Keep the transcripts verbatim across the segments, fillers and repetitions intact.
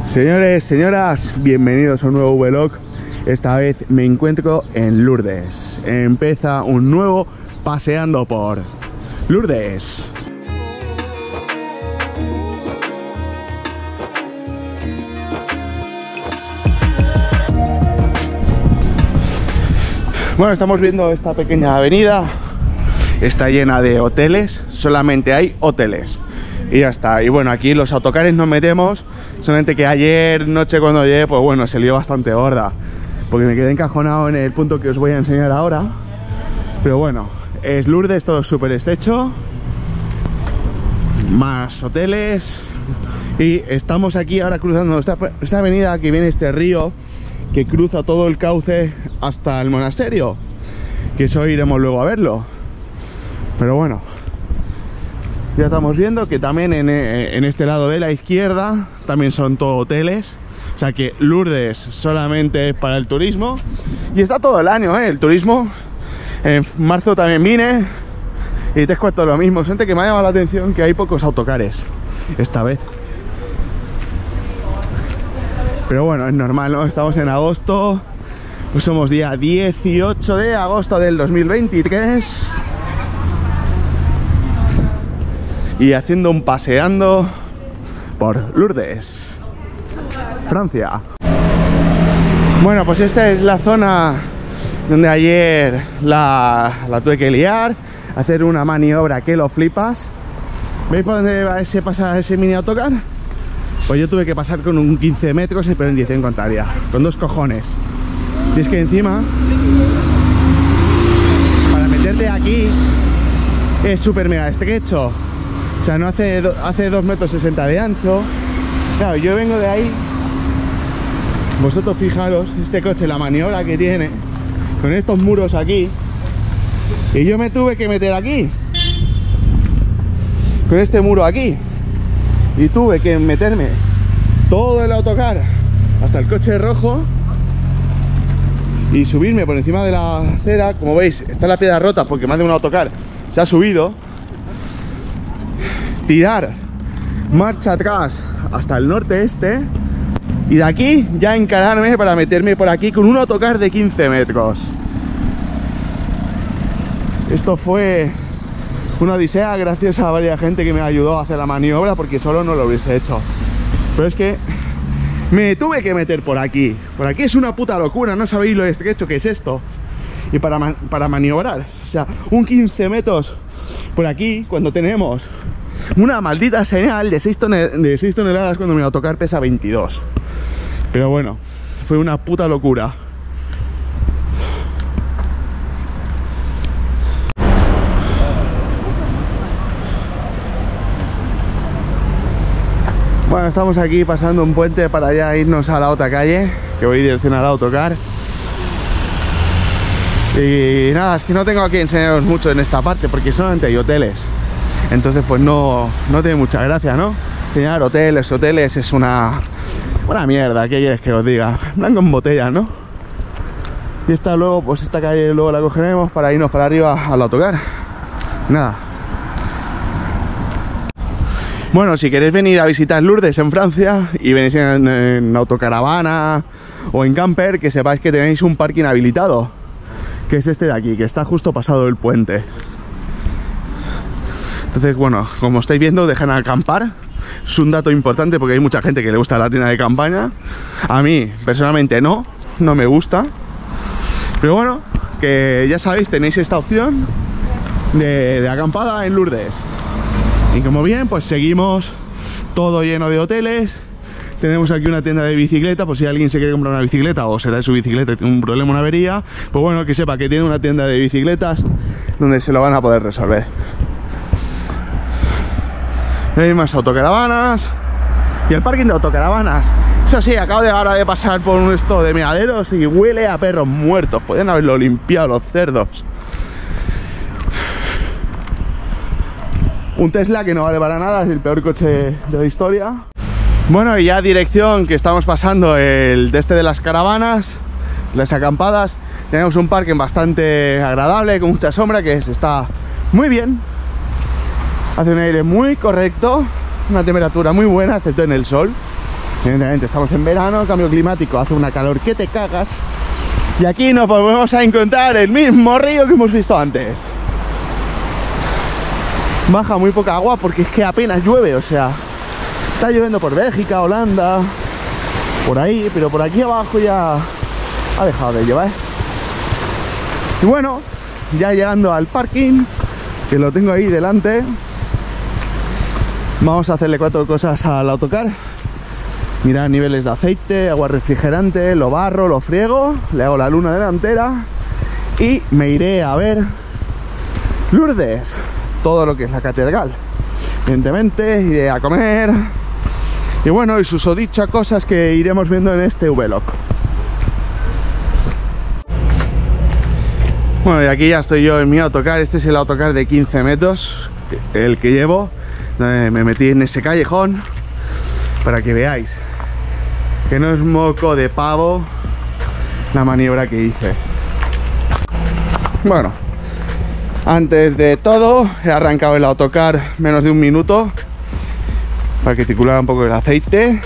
Señores, señoras, bienvenidos a un nuevo vlog. Esta vez me encuentro en Lourdes. Empieza un nuevo paseando por Lourdes. Bueno, estamos viendo esta pequeña avenida. Está llena de hoteles, solamente hay hoteles. Y ya está. Y bueno, aquí los autocares nos metemos. Solamente que ayer noche cuando llegué, pues bueno, se lió bastante gorda, porque me quedé encajonado en el punto que os voy a enseñar ahora. Pero bueno, es Lourdes, todo súper estrecho. Más hoteles. Y estamos aquí ahora cruzando esta, esta avenida que viene este río que cruza todo el cauce hasta el monasterio, que eso iremos luego a verlo. Pero bueno, ya estamos viendo que también en, en este lado de la izquierda también son todo hoteles. O sea que Lourdes solamente es para el turismo. Y está todo el año, ¿eh? El turismo. En marzo también vine y te cuento lo mismo. Gente que me ha llamado la atención que hay pocos autocares esta vez. Pero bueno, es normal, ¿no? Estamos en agosto. Pues somos día dieciocho de agosto del dos mil veintitrés. Y haciendo un paseando por Lourdes, Francia. Bueno, pues esta es la zona donde ayer la, la tuve que liar, hacer una maniobra que lo flipas. ¿Veis por dónde va ese, pasa ese mini autocar? Pues yo tuve que pasar con un quince metros, pero en dirección contraria, con dos cojones. Y es que encima, para meterte aquí, es súper mega estrecho. O sea, no hace, hace dos metros sesenta de ancho. Claro, yo vengo de ahí. Vosotros fijaros, este coche, la maniobra que tiene, con estos muros aquí. Y yo me tuve que meter aquí, con este muro aquí. Y tuve que meterme todo el autocar hasta el coche rojo y subirme por encima de la acera. Como veis, está la piedra rota porque más de un autocar se ha subido. Tirar marcha atrás hasta el norte este y de aquí ya encararme para meterme por aquí con un autocar de quince metros. Esto fue una odisea gracias a varias gente que me ayudó a hacer la maniobra, porque solo no lo hubiese hecho. Pero es que me tuve que meter por aquí. Por aquí es una puta locura, no sabéis lo estrecho que es esto. Y para, man para maniobrar, o sea, un quince metros por aquí cuando tenemos una maldita señal de seis toneladas cuando mi autocar pesa veintidós. Pero bueno, fue una puta locura. Bueno, estamos aquí pasando un puente para ya irnos a la otra calle, que voy dirección al autocar. Y nada, es que no tengo que enseñaros mucho en esta parte porque solamente hay hoteles. Entonces pues no, no tiene mucha gracia, ¿no? Enseñar hoteles, hoteles es una, una mierda, ¿qué quieres que os diga? Blanco en botella, ¿no? Y esta luego, pues esta calle luego la cogeremos para irnos para arriba al autocar. Nada. Bueno, si queréis venir a visitar Lourdes en Francia y venís en, en autocaravana o en camper, que sepáis que tenéis un parking habilitado, que es este de aquí, que está justo pasado el puente. Entonces, bueno, como estáis viendo, dejan acampar. Es un dato importante porque hay mucha gente que le gusta la tienda de campaña. A mí, personalmente, no, no me gusta. Pero bueno, que ya sabéis, tenéis esta opción de, de acampada en Lourdes. Y como bien, pues seguimos todo lleno de hoteles. Tenemos aquí una tienda de bicicleta, por si alguien se quiere comprar una bicicleta o se da su bicicleta y tiene un problema, una avería, pues bueno, que sepa que tiene una tienda de bicicletas donde se lo van a poder resolver. Hay más autocaravanas y el parking de autocaravanas. Eso sí, acabo de ahora de pasar por un esto de meaderos y huele a perros muertos. Podrían haberlo limpiado los cerdos. Un Tesla que no vale para nada, es el peor coche de la historia. Bueno, y ya dirección que estamos pasando el de este de las caravanas, las acampadas. Tenemos un parking bastante agradable, con mucha sombra, que está muy bien. Hace un aire muy correcto, una temperatura muy buena, excepto en el sol. Evidentemente estamos en verano, cambio climático, hace una calor que te cagas. Y aquí nos volvemos a encontrar el mismo río que hemos visto antes. Baja muy poca agua porque es que apenas llueve, o sea, está lloviendo por Bélgica, Holanda, por ahí, pero por aquí abajo ya ha dejado de llover. Y bueno, ya llegando al parking, que lo tengo ahí delante, vamos a hacerle cuatro cosas al autocar. Mirar niveles de aceite, agua refrigerante, lo barro, lo friego, le hago la luna delantera y me iré a ver Lourdes, todo lo que es la catedral. Evidentemente iré a comer y bueno, y susodichas cosas que iremos viendo en este vlog. Bueno, y aquí ya estoy yo en mi autocar. Este es el autocar de quince metros, el que llevo. Me metí en ese callejón para que veáis que no es moco de pavo la maniobra que hice. Bueno, antes de todo he arrancado el autocar menos de un minuto para que circulara un poco el aceite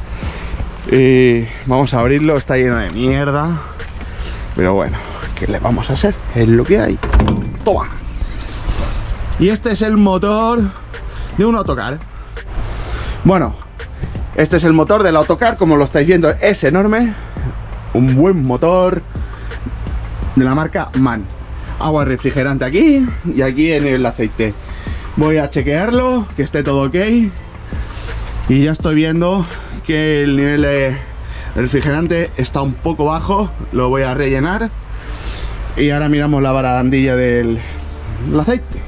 y vamos a abrirlo. Está lleno de mierda, pero bueno, ¿qué le vamos a hacer? Es lo que hay. Toma. Y este es el motor de un autocar. Bueno, este es el motor del autocar, como lo estáis viendo, es enorme. Un buen motor de la marca MAN. Agua refrigerante aquí y aquí en el aceite. Voy a chequearlo, que esté todo ok. Y ya estoy viendo que el nivel de refrigerante está un poco bajo. Lo voy a rellenar. Y ahora miramos la barandilla del, del aceite.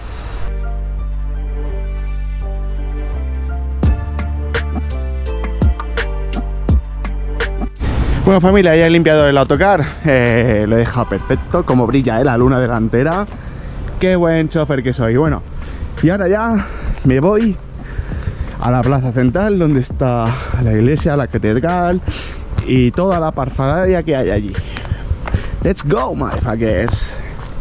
Bueno, familia, ya he limpiado el autocar, eh, lo he dejado perfecto, como brilla eh, la luna delantera. Qué buen chofer que soy. Bueno, y ahora ya me voy a la plaza central, donde está la iglesia, la catedral y toda la parfalaria que hay allí. Let's go, motherfuckers.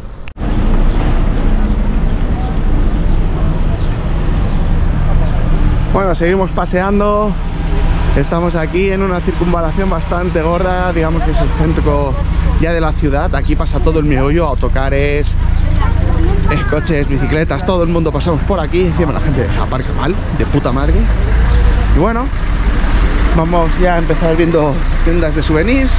Bueno, seguimos paseando. Estamos aquí en una circunvalación bastante gorda, digamos que es el centro ya de la ciudad. Aquí pasa todo el meollo, autocares, coches, bicicletas, todo el mundo pasamos por aquí. Encima la gente aparca mal, de puta madre. Y bueno, vamos ya a empezar viendo tiendas de souvenirs.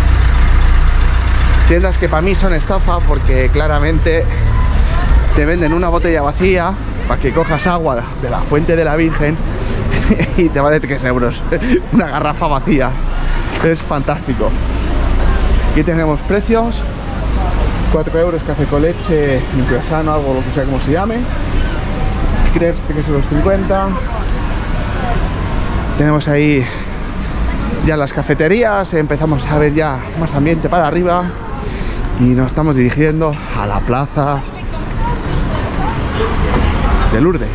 Tiendas que para mí son estafa porque claramente te venden una botella vacía para que cojas agua de la fuente de la Virgen y te vale tres euros una garrafa vacía. Es fantástico. Aquí tenemos precios: cuatro euros café con leche, microsano, algo lo que sea como se llame. Crepes tres euros cincuenta. Tenemos ahí ya las cafeterías. Empezamos a ver ya más ambiente para arriba y nos estamos dirigiendo a la plaza de Lourdes.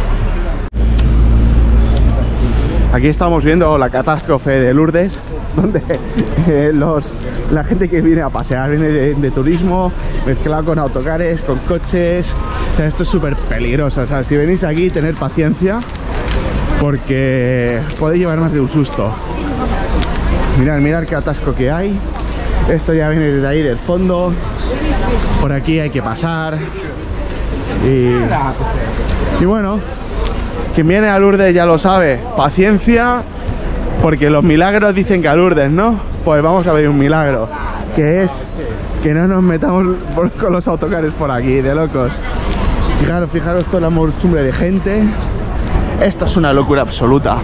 Aquí estamos viendo la catástrofe de Lourdes, donde eh, los, la gente que viene a pasear viene de, de turismo, mezclado con autocares, con coches. O sea, esto es súper peligroso. O sea, si venís aquí, tener paciencia, porque podéis llevar más de un susto. Mirad, mirad qué atasco que hay. Esto ya viene desde ahí del fondo. Por aquí hay que pasar. Y, y bueno, quien viene a Lourdes ya lo sabe, paciencia, porque los milagros dicen que a Lourdes, ¿no? Pues vamos a ver un milagro, que es que no nos metamos por, con los autocares por aquí, de locos. Fijaros, fijaros toda la muchumbre de gente. Esto es una locura absoluta.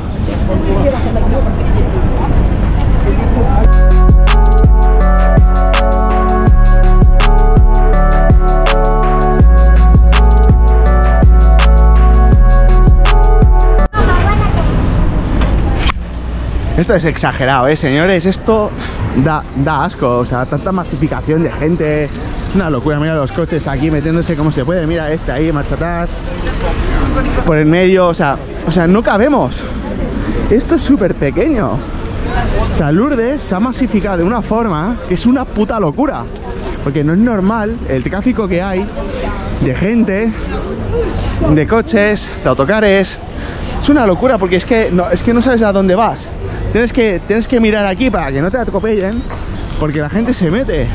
Esto es exagerado, ¿eh, señores? Esto da, da asco, o sea, tanta masificación de gente. Una locura. Mira los coches aquí metiéndose como se puede. Mira este ahí, marcha atrás, por el medio, o sea, o sea, no cabemos. Esto es súper pequeño. O sea, Lourdes se ha masificado de una forma que es una puta locura, porque no es normal el tráfico que hay de gente, de coches, de autocares. Es una locura porque es que no, es que no sabes a dónde vas. Tienes que, tienes que mirar aquí para que no te atropellen, porque la gente se mete.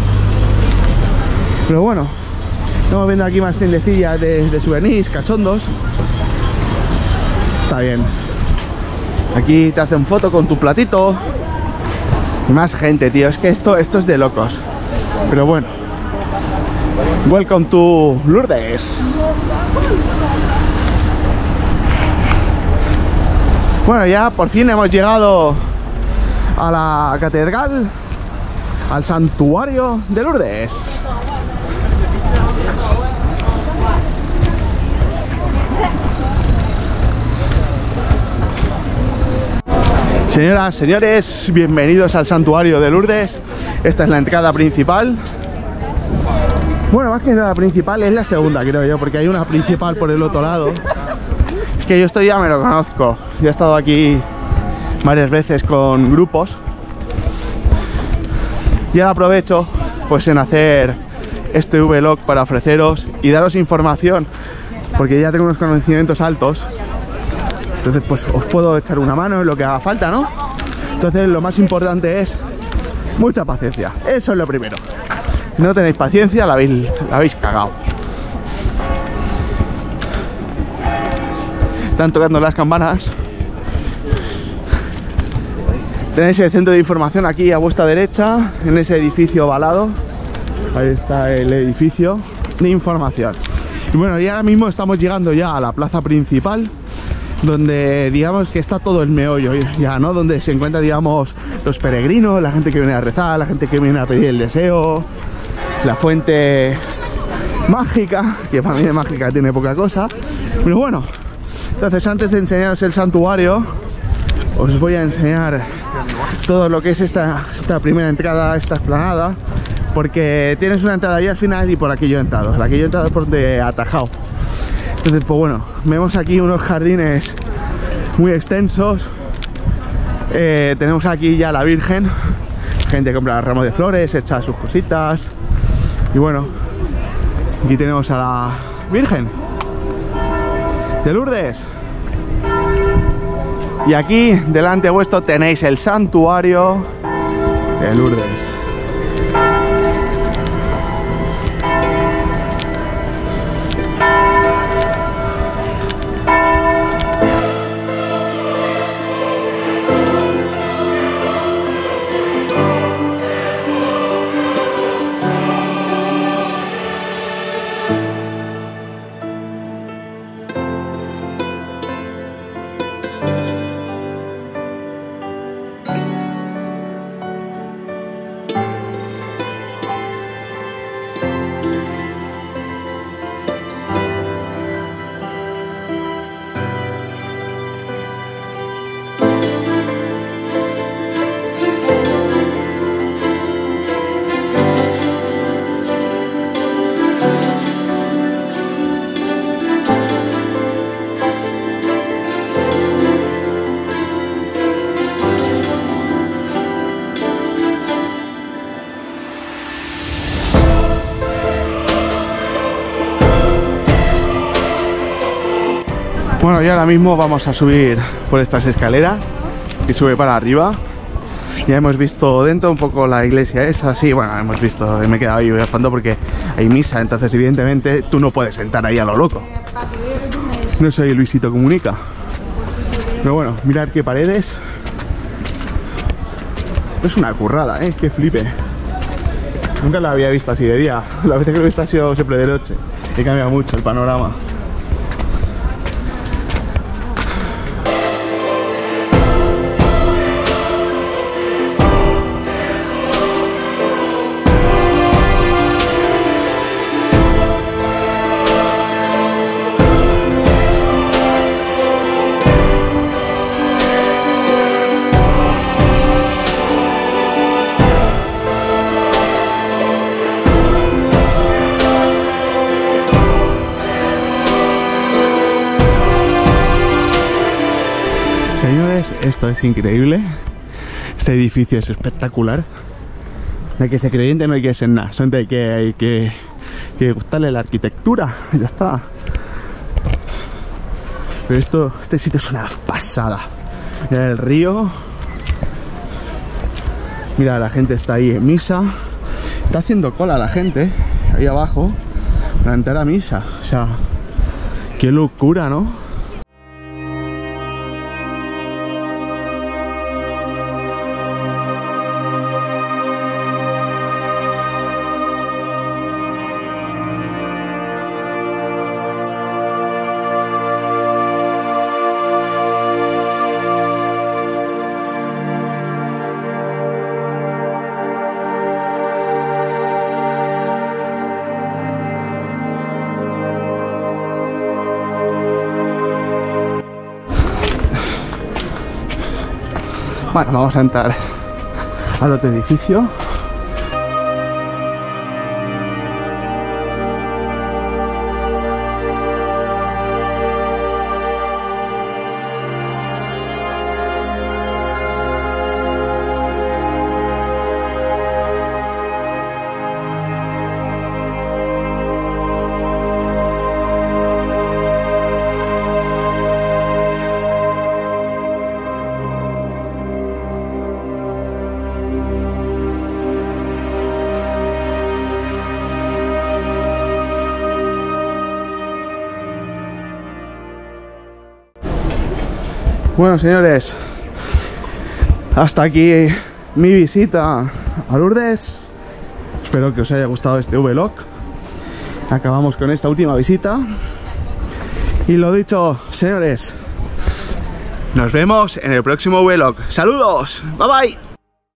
Pero bueno, estamos viendo aquí más tiendecillas de, de souvenirs, cachondos. Está bien. Aquí te hacen foto con tu platito. Y más gente, tío. Es que esto, esto es de locos. Pero bueno. Welcome to Lourdes. Bueno, ya por fin hemos llegado a la catedral, al santuario de Lourdes. Señoras, señores, bienvenidos al santuario de Lourdes. Esta es la entrada principal. Bueno, más que entrada principal es la segunda, creo yo, porque hay una principal por el otro lado. Es que yo esto ya me lo conozco. Ya he estado aquí varias veces con grupos. Y ahora aprovecho pues en hacer este vlog para ofreceros y daros información, porque ya tengo unos conocimientos altos. Entonces pues os puedo echar una mano en lo que haga falta, ¿no? Entonces lo más importante es mucha paciencia. Eso es lo primero. Si no tenéis paciencia, la habéis, la habéis cagado. Están tocando las campanas. Tenéis el centro de información aquí a vuestra derecha, en ese edificio ovalado. Ahí está el edificio de información. Y bueno, y ahora mismo estamos llegando ya a la plaza principal, donde digamos que está todo el meollo ya, ¿no? Donde se encuentran, digamos, los peregrinos, la gente que viene a rezar, la gente que viene a pedir el deseo, la fuente mágica, que para mí de mágica tiene poca cosa. Pero bueno, entonces antes de enseñaros el santuario, os voy a enseñar todo lo que es esta, esta primera entrada, esta explanada, porque tienes una entrada ahí al final y por aquí yo he entrado. La que yo he entrado es por de atajado. Entonces, pues bueno, vemos aquí unos jardines muy extensos. Eh, tenemos aquí ya la Virgen. Gente compra ramos de flores, echa sus cositas. Y bueno, aquí tenemos a la Virgen de Lourdes. Y aquí, delante vuestro, tenéis el santuario de Lourdes. Bueno, y ahora mismo vamos a subir por estas escaleras y sube para arriba. Ya hemos visto dentro un poco la iglesia esa, sí, bueno, hemos visto, me he quedado ahí fondo porque hay misa, entonces evidentemente tú no puedes sentar ahí a lo loco. No soy Luisito Comunica. Pero bueno, mirad qué paredes. Esto es una currada, eh, qué flipe. Nunca la había visto así de día. La vez que lo he visto ha sido siempre de noche. He cambiado mucho el panorama. Señores, esto es increíble. Este edificio es espectacular. No hay que ser creyente, no hay que ser nada. Solamente hay que, hay que, que gustarle la arquitectura. Ya está. Pero esto, este sitio es una pasada. Mira el río. Mira, la gente está ahí en misa. Está haciendo cola la gente ahí abajo para entrar a misa. O sea, qué locura, ¿no? Bueno, vamos a entrar al otro edificio. Bueno, señores, hasta aquí mi visita a Lourdes. Espero que os haya gustado este vlog. Acabamos con esta última visita. Y lo dicho, señores, nos vemos en el próximo vlog. ¡Saludos! ¡Bye bye!